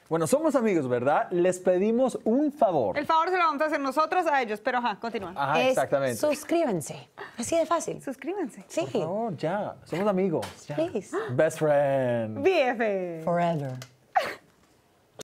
Bueno, somos amigos, ¿verdad? Les pedimos un favor. El favor se lo vamos a hacer nosotros a ellos, pero ajá, continúa. Ajá, Es exactamente. suscríbanse. Así de fácil. Suscríbanse. Sí. Por favor, ya. Somos amigos. Ya. Please. Best friend. BF. Forever.